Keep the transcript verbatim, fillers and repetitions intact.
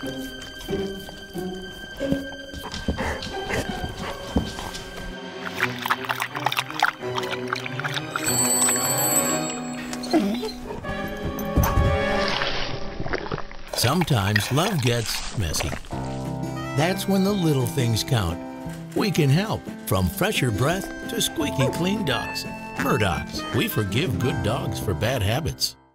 Sometimes love gets messy. That's when the little things count. We can help, from fresher breath to squeaky clean dogs. Murdoch's, we forgive good dogs for bad habits.